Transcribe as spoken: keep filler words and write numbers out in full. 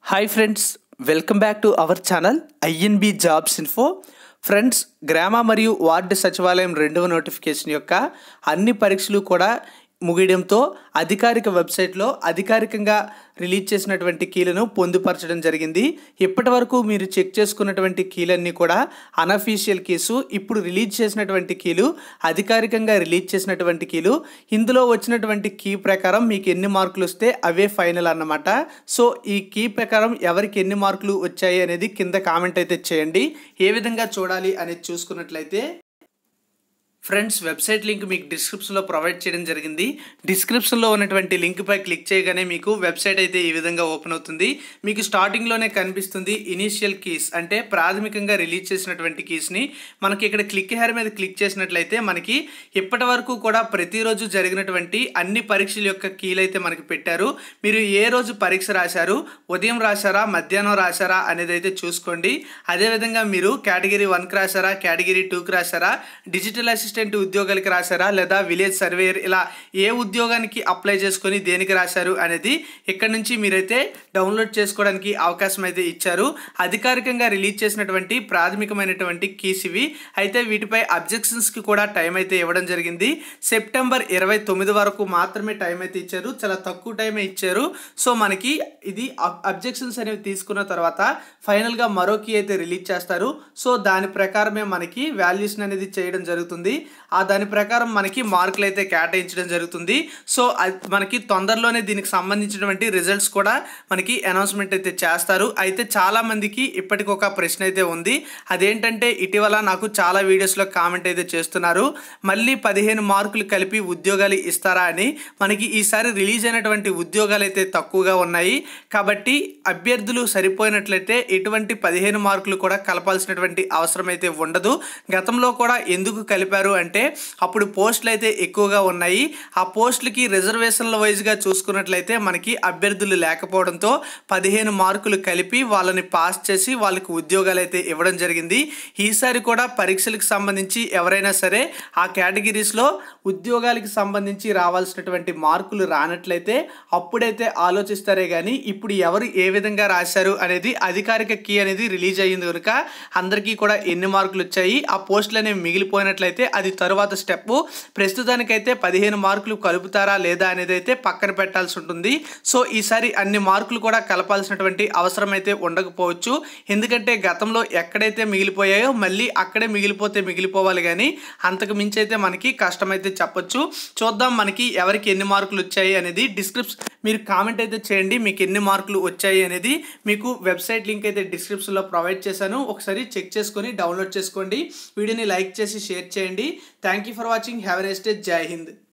Hi friends, welcome back to our channel I N B Jobs Info. Friends గ్రామ మరియు ward సచివాలయం రెండవ notification యొక్క అన్ని పరీక్షలు కూడా ముగియడంతో అధికారిక వెబ్సైట్లో అధికారికంగా రిలీజ్ చేసినటువంటి కీలను పొందుపరచడం జరిగింది. ఇప్పటి వరకు మీరు చెక్ చేసుకున్నటువంటి కీలన్నీ కూడా అనఫీషియల్ కీసు. ఇప్పుడు రిలీజ్ చేసినటువంటి కీలు అధికారికంగా రిలీజ్ చేసినటువంటి కీలు. ఇందులో వచ్చినటువంటి కీ ప్రకారం మీకు ఎన్ని మార్కులు వస్తే అవే ఫైనల్ అన్నమాట. సో ఈ కీ ప్రకారం ఎవరికి ఎన్ని మార్కులు వచ్చాయి అనేది కింద కామెంట్ అయితే చేయండి. ఏ విధంగా చూడాలి అనేది చూసుకున్నట్లయితే ఫ్రెండ్స్ వెబ్సైట్ లింక్ మీకు డిస్క్రిప్షన్లో ప్రొవైడ్ చేయడం జరిగింది. డిస్క్రిప్షన్లో ఉన్నటువంటి లింక్పై క్లిక్ చేయగానే మీకు వెబ్సైట్ అయితే ఈ విధంగా ఓపెన్ అవుతుంది. మీకు స్టార్టింగ్లోనే కనిపిస్తుంది ఇనీషియల్ కీస్, అంటే ప్రాథమికంగా రిలీజ్ చేసినటువంటి కీస్ని. మనకి ఇక్కడ క్లిక్ హెయిర్ మీద క్లిక్ చేసినట్లయితే మనకి ఇప్పటి వరకు కూడా ప్రతిరోజు జరిగినటువంటి అన్ని పరీక్షల యొక్క కీలు అయితే మనకి పెట్టారు. మీరు ఏ రోజు పరీక్ష రాశారు, ఉదయం రాశారా మధ్యాహ్నం రాశారా అనేది అయితే చూసుకోండి. అదేవిధంగా మీరు కేటగిరీ వన్కి రాశారా, కేటగిరీ టూకి రాశారా, డిజిటల్ అసిస్టెంట్ ఉద్యోగాలకి రాశారా, లేదా విలేజ్ సర్వేయర్, ఇలా ఏ ఉద్యోగానికి అప్లై చేసుకొని దేనికి రాశారు అనేది ఇక్కడ నుంచి మీరైతే డౌన్లోడ్ చేసుకోవడానికి అవకాశం అయితే ఇచ్చారు. అధికారికంగా రిలీజ్ చేసినటువంటి ప్రాథమికమైనటువంటి కీస్ ఇవి. అయితే వీటిపై అబ్జెక్షన్స్కి కూడా టైం అయితే ఇవ్వడం జరిగింది. సెప్టెంబర్ ఇరవై తొమ్మిది వరకు మాత్రమే టైం అయితే ఇచ్చారు. చాలా తక్కువ టైమే ఇచ్చారు. సో మనకి ఇది అబ్జెక్షన్స్ అనేవి తీసుకున్న తర్వాత ఫైనల్గా మరో కీ అయితే రిలీజ్ చేస్తారు. సో దాని ప్రకారమే మనకి వాల్యుయేషన్ అనేది చేయడం జరుగుతుంది. ఆ దాని ప్రకారం మనకి మార్కులు అయితే కేటాయించడం జరుగుతుంది. సో మనకి తొందరలోనే దీనికి సంబంధించినటువంటి రిజల్ట్స్ కూడా మనకి అనౌన్స్మెంట్ అయితే చేస్తారు. అయితే చాలా మందికి ఇప్పటికి ఒక ప్రశ్న అయితే ఉంది. అదేంటంటే ఇటీవల నాకు చాలా వీడియోస్లో కామెంట్ అయితే చేస్తున్నారు, మళ్ళీ పదిహేను మార్కులు కలిపి ఉద్యోగాలు ఇస్తారా అని. మనకి ఈసారి రిలీజ్ అయినటువంటి ఉద్యోగాలు అయితే తక్కువగా ఉన్నాయి కాబట్టి అభ్యర్థులు సరిపోయినట్లయితే ఎటువంటి పదిహేను మార్కులు కూడా కలపాల్సినటువంటి అవసరం అయితే ఉండదు. గతంలో కూడా ఎందుకు కలిపారు అంటే అప్పుడు పోస్టులు అయితే ఎక్కువగా ఉన్నాయి. ఆ పోస్టులకి రిజర్వేషన్ల వైజ్గా చూసుకున్నట్లయితే మనకి అభ్యర్థులు లేకపోవడంతో పదిహేను మార్కులు కలిపి వాళ్ళని పాస్ చేసి వాళ్ళకి ఉద్యోగాలు అయితే ఇవ్వడం జరిగింది. ఈసారి కూడా పరీక్షలకు సంబంధించి ఎవరైనా సరే ఆ కేటగిరీస్లో ఉద్యోగాలకి సంబంధించి రావాల్సినటువంటి మార్కులు రానట్లయితే అప్పుడైతే ఆలోచిస్తారే కానీ ఇప్పుడు ఎవరు ఏ విధంగా రాశారు అనేది అధికారిక కీ అనేది రిలీజ్ అయ్యింది కనుక అందరికీ కూడా ఎన్ని మార్కులు వచ్చాయి, ఆ పోస్టులు అనేవి మిగిలిపోయినట్లయితే అది తరువాత స్టెప్. ప్రస్తుతానికైతే పదిహేను మార్కులు కలుపుతారా లేదా అనేది అయితే పక్కన పెట్టాల్సి ఉంటుంది. సో ఈసారి అన్ని మార్కులు కూడా కలపాల్సినటువంటి అవసరం అయితే ఉండకపోవచ్చు. ఎందుకంటే గతంలో ఎక్కడైతే మిగిలిపోయాయో మళ్ళీ అక్కడే మిగిలిపోతే మిగిలిపోవాలి కానీ అంతకు మించి అయితే మనకి కష్టమైతే చెప్పొచ్చు. చూద్దాం మనకి ఎవరికి ఎన్ని మార్కులు వచ్చాయి అనేది. డిస్క్రిప్షన్ మీరు కామెంట్ అయితే చేయండి మీకు ఎన్ని మార్కులు వచ్చాయి అనేది. మీకు వెబ్సైట్ లింక్ అయితే డిస్క్రిప్షన్లో ప్రొవైడ్ చేశాను, ఒకసారి చెక్ చేసుకొని డౌన్లోడ్ చేసుకోండి. వీడియోని లైక్ చేసి షేర్ చేయండి. Thank you for watching. Have a nice day. జై హింద్.